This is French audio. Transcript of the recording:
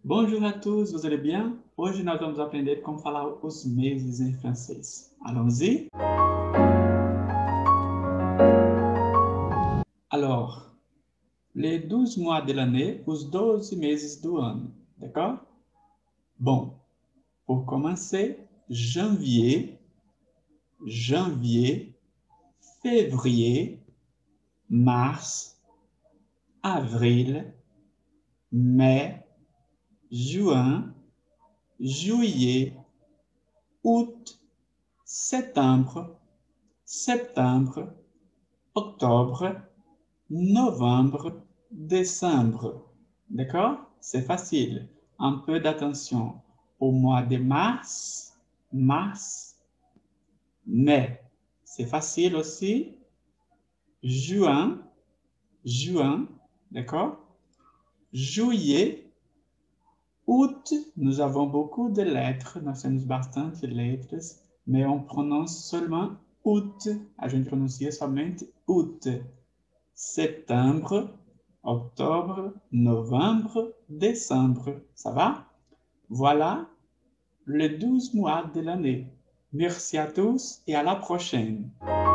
Bonjour à tous, vous allez bien? Hoje nós vamos aprender como falar os meses em francês. Allons-y? Alors, les 12 mois de l'année, os 12 meses do ano, d'accord? Bon, pour commencer, janvier, février, mars, avril, mai, juin, juillet, août, septembre, octobre, novembre, décembre. D'accord? C'est facile. Un peu d'attention. Au mois de mars, mai. C'est facile aussi. Juin, d'accord? Juillet, août, nous avons beaucoup de lettres, nós temos bastante letras, mais on prononce seulement août. A gente pronuncia somente août. Septembre, octobre, novembre, décembre. Ça va? Voilà les 12 mois de l'année. Merci à tous et à la prochaine.